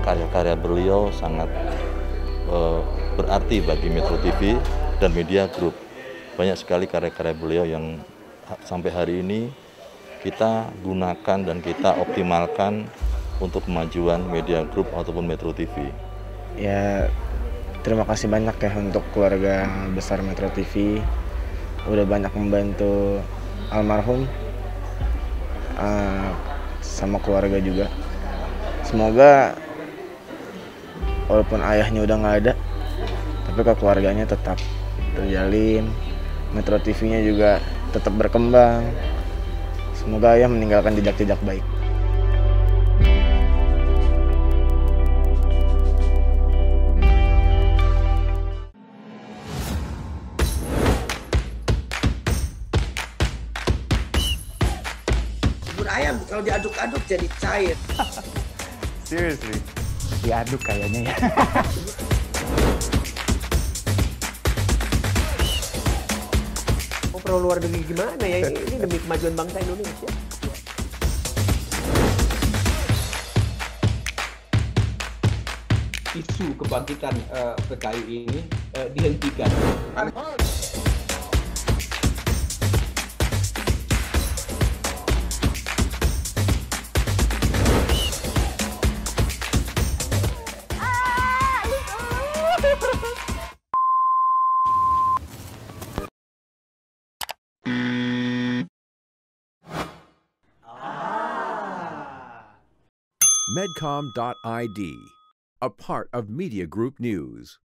karya-karya beliau sangat berarti bagi Metro TV dan Media Group. Banyak sekali karya-karya beliau yang sampai hari ini kita gunakan dan kita optimalkan untuk kemajuan Media Group ataupun Metro TV. Ya, terima kasih banyak ya untuk keluarga besar Metro TV. Udah banyak membantu almarhum sama keluarga juga. Semoga walaupun ayahnya udah nggak ada, tapi keluarganya tetap terjalin. Metro TV-nya juga tetap berkembang. Semoga ayah meninggalkan jejak-jejak baik. Bubur ayam kalau diaduk-aduk jadi cair. Seriously? Diaduk kayaknya ya. Mau perlu luar negeri gimana ya? Ini demi kemajuan bangsa Indonesia. Isu kebangkitan PKI ini dihentikan. Medcom.id, a part of Media Group News.